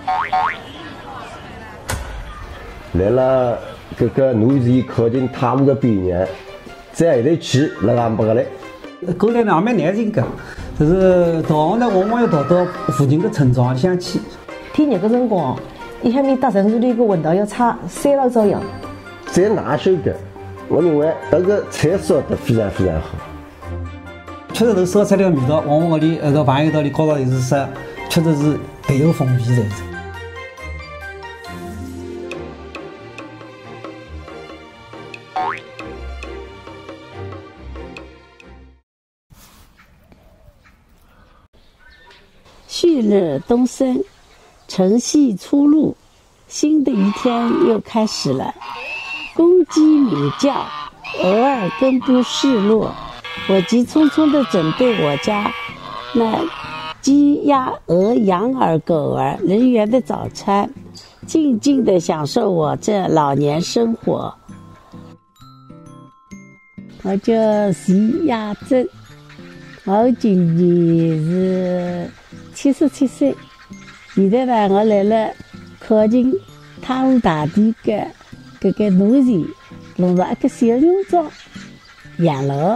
来了，这个农田靠近他们的边缘，在一头去那安排嘞。 狗在那边难进个，就是逃呢，往往要逃到附近的村庄里向去。 天热的辰光，一下面到城市里个温度要差3度左右。 在拿手的，我认为那个菜烧得非常非常好。 确实，头烧出来的味道，往往里那个饭油道里搞到就是说，确实是别有风味在。 旭日东升，晨曦初露，新的一天又开始了。公鸡鸣叫，鹅儿跟步示弱。我急匆匆地准备我家那鸡鸭鹅羊儿狗儿人员的早餐，静静地享受我这老年生活。我叫徐亚珍，我今年是77岁。现在呢，我来了靠近太湖大地的这个农田，弄了一个小农庄养老。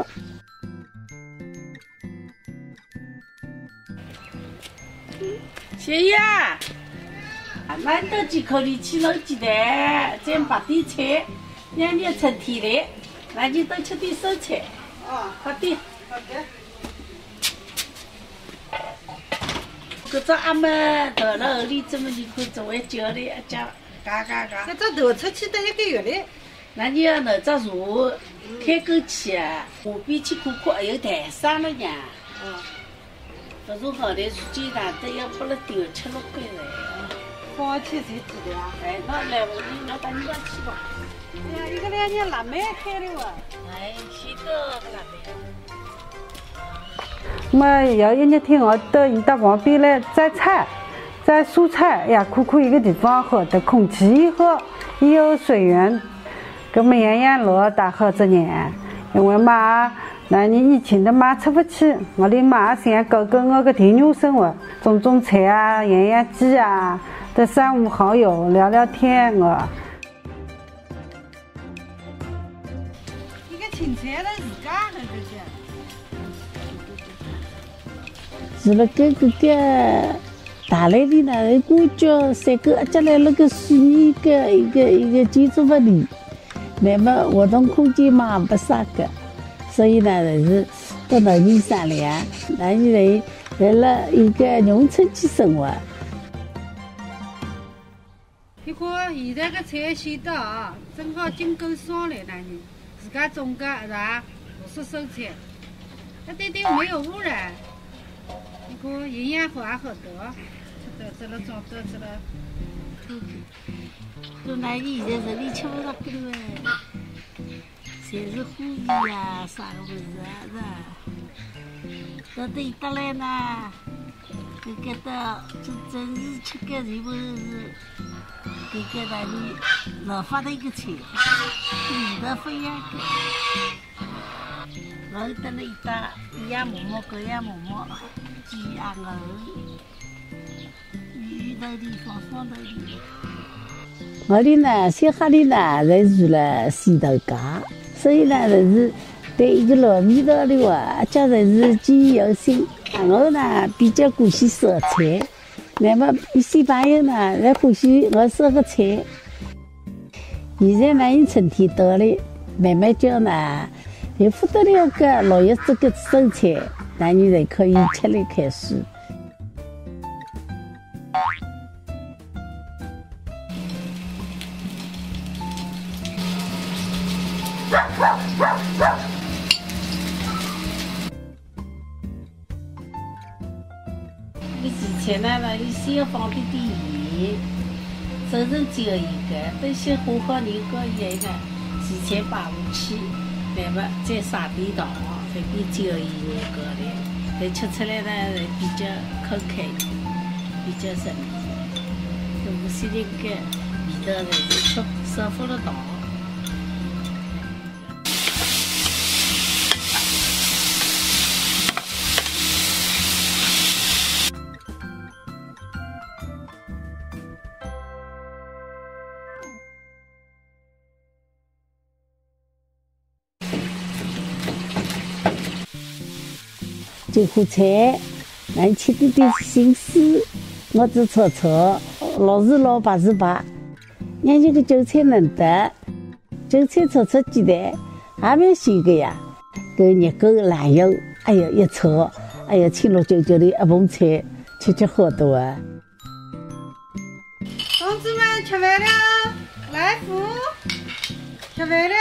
谢呀，买多几颗里去弄鸡蛋，再把点菜，让你春天来，那你多吃点蔬菜。哦，好的，好的。搿只阿妈到了后里，这么你看作为叫的讲，嘎。 搿只头出去得1个月嘞。 那你要弄只茶，开沟去啊，下边去看看，还有台山了呢。哦。搿种好的时间长得要把它丢吃了回来。 放起才记得啊。 哎，那来我到你家去吧。 哎呀，1个2年腊梅开了哇。 哎，许多腊梅。 么有一日天我到伊到旁边来摘菜，摘蔬菜呀，看一个地方好的空气好，也有水源，搿么养老大好这年，因为嘛那年疫情的嘛出不去，我哩嘛想搞我个田园生活，种菜啊，养鸡啊，跟三五好友聊聊天我。一个青菜了自家很这些。 是了个大来里呢，公交3个接来了个水泥个一个建筑物里，那么活动空间嘛不啥个，所以呢是到农民商量，那你来了一个农村去生活。 你看现在个菜鲜的啊，正好进口上来，那你自家种个是吧？绿色蔬菜，那对没有污染。你看营养好也好多，吃了长多吃了。 都那你现在这里吃不到个了哎，全是虎皮呀，啥个物事啊是吧？到这一得来呢，这个的真是吃个全部是这个那里老发的一个菜，味道不一样的。然后得了一打鸭馍馍，各样馍馍，鸡鸭鹅，鱼头里放头里。我哩呢，小哈里呢，在住了西头家，所以呢，是对一个老味道的话，家人是记忆犹新。我呢比较欢喜烧菜，那么一些朋友呢，来欢喜我烧个菜。现在呢，因春天到了，慢慢叫呢。有不得了个6月这个蔬菜，那你才可以吃来开始。你之前呢，你先要放点盐，手上只有一个，等先和好年糕以后呢，提前摆下去。那么再撒点糖，这边椒盐高的，再吃出来呢比较口开，比较顺利。无些那个味道呢是少放了糖。 就苦菜，俺吃点点心思，我只炒炒，老是老白是白。人家个韭菜能得，韭菜炒炒鸡蛋，还蛮鲜个呀。个热狗辣油，哎呀一炒，哎呀清绿焦焦的一盆菜，吃好多啊！ 同志们吃饭了，来福，吃饭了。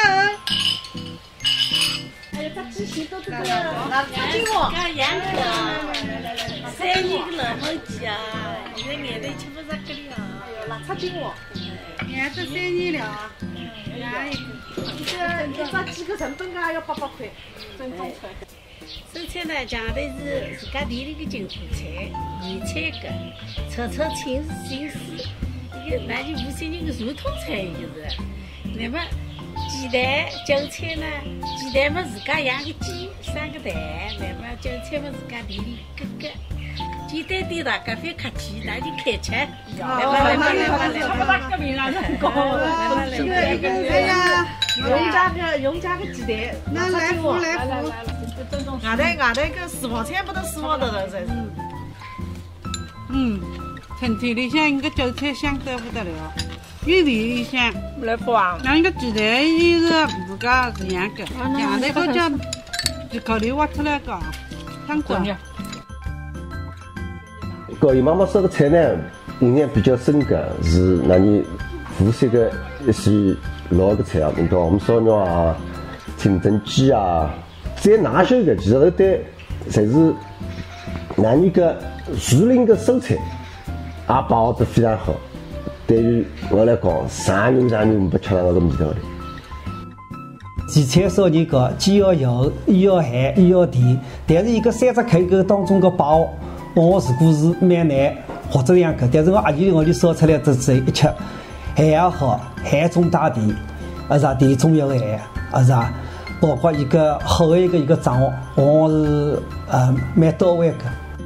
哎呀，这鸡心都这个，那鸡窝，养个3年个老母鸡啊，现在眼头吃不着个了。哎呦，那擦金窝， 养这3年了，养一个。 一只鸡个成本啊要800块，正宗菜。 蔬菜呢，讲的是自家地里个金蔬菜、原菜个，炒炒青心思，一个那就50人个传统菜就是。那么鸡蛋、韭菜呢，鸡蛋嘛自家养个鸡，生个蛋，那么韭菜嘛自家地里割割。简单点大家别客气，那就开吃。来吧，革命啊，人高。 哎呀， 用家个鸡蛋， 那来福。 外头个私房菜不得私房的了，才是。 春天里向一个韭菜香得不得了，有味又香。 来福啊！ 那个鸡蛋也是自家是养个，养那个叫就口里挖出来个，香滚。 高姨妈妈烧个菜呢，印象比较深刻是那年湖山个一些老个菜啊，那个红烧肉啊、清蒸鸡啊，再拿手个其实后头侪是那年个树林个蔬菜，也把握得非常好。对于我来讲，啥人没吃上那个味道的。 荠菜烧年糕既要油，又要咸，又要甜，但是一个3只口沟当中个把握，往往如果是蛮难或者两个，但是我阿姨屋里烧出来这只一吃，咸也好，咸中带甜，甜中有咸，包括一个好的一个掌握，往往是蛮到位的。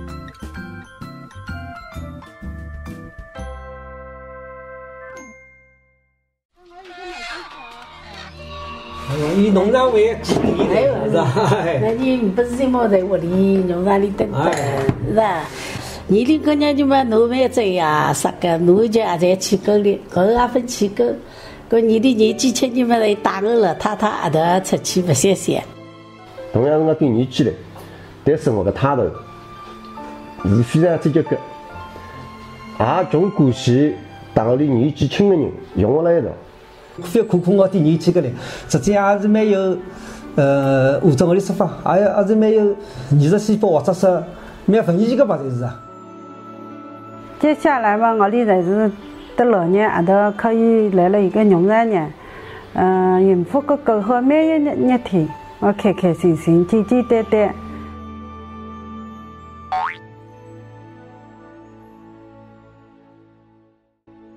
以农场为基地的，是吧？ 那你不是在毛在屋里农场里等等，是吧？你的姑娘就嘛农民走呀，啥个农家也在起沟里，狗也分起沟。搿你的年纪轻，你们来打个老太太一头出去不歇歇。 同样是我对年纪嘞，对生活个态度是非常积极个，也从过去大屋里年纪轻的人用我来一道。 非看看我的年纪个嘞，实际上也是蛮有按照我的说法，也是蛮有艺术细胞或者说蛮文艺个吧，就是啊。 接下来嘛，我里就是的老年阿头可以来了一个农场人，幸福个过好每一日天，我开开心心、简简单单。